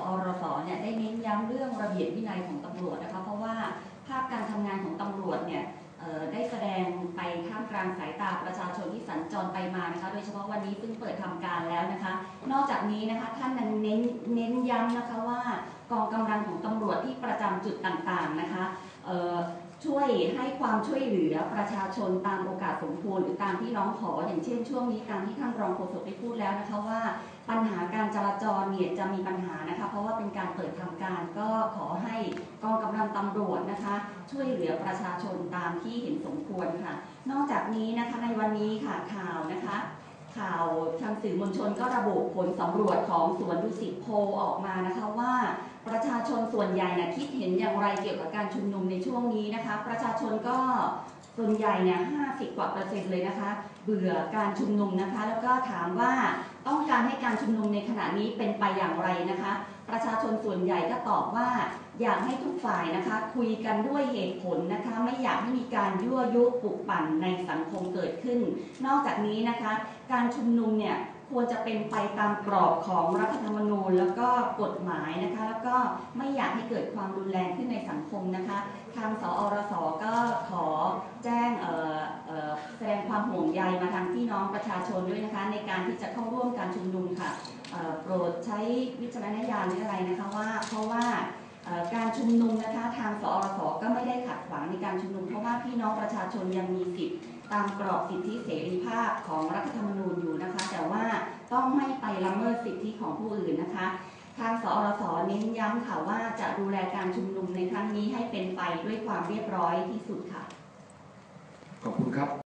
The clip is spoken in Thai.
รสเนี่ยได้เน้นย้ำเรื่องระเบียบวินัยของตำรวจนะคะเพราะว่าภาพการทำงานของตำรวจเนี่ยได้แสดงไปท่ามกลางสายตาประชาชนที่สัญจรไปมานะคะโดยเฉพาะวันนี้ซึ่งเปิดทำการแล้วนะคะนอกจากนี้นะคะท่านยังเน้นย้ำนะคะว่ากองกำลังของตำรวจที่ประจำจุดต่างๆนะคะช่วยให้ความช่วยเหลือประชาชนตามโอกาสสมควรหรือตามที่น้องขออย่างเช่นช่วงนี้ตามที่ท่านรองโฆษกได้พูดแล้วนะคะว่าปัญหาการจราจรเนี่ยจะมีปัญหานะคะเพราะว่าเป็นการเปิดทำการก็ขอให้กองกำลังตำรวจนะคะช่วยเหลือประชาชนตามที่เห็นสมควรค่ะนอกจากนี้นะคะในวันนี้ค่ะข่าวทางสื่อมวลชนก็ระบุผลสำรวจของสวนดุสิตโพลออกมานะคะว่าประชาชนส่วนใหญ่คิดเห็นอย่างไรเกี่ยวกับการชุมนุมในช่วงนี้นะคะประชาชนก็ส่วนใหญ่50 กว่า%เลยนะคะเบื่อการชุมนุมนะคะแล้วก็ถามว่าต้องการให้การชุมนุมในขณะนี้เป็นไปอย่างไรนะคะประชาชนส่วนใหญ่ก็ตอบว่าอยากให้ทุกฝ่ายนะคะคุยกันด้วยเหตุผลนะคะไม่อยากให้มีการยั่วยุปลุกปั่นในสังคมเกิดขึ้นนอกจากนี้นะคะการชุมนุมเนี่ยควรจะเป็นไปตามกรอบของรัฐธรรมนูญแล้วก็กฎหมายนะคะแล้วก็ไม่อยากให้เกิดความรุนแรงขึ้นในสังคมนะคะทางสอรสก็ขอแจ้งแสดงความห่วงใยมาทางพี่น้องประชาชนด้วยนะคะในการที่จะเข้าร่วมการชุมนุมค่ะโปรดใช้วิจารณญาณหรืออะไรนะคะว่าเพราะว่าการชุมนุมนะคะทางสอรสก็ไม่ได้ขัดขวางในการชุมนุมเพราะว่าพี่น้องประชาชนยังมีสิทธิ์ตามกรอบสิทธิเสรีภาพของรัฐธรรมนูญอยู่นะคะแต่ว่าต้องไม่ไปละเมิดสิทธิของผู้อื่นนะคะทางสอรสเน้นย้ำค่ะว่าจะดูแลการชุมนุมในครั้งนี้ให้เป็นไปด้วยความเรียบร้อยที่สุดค่ะขอบคุณครับ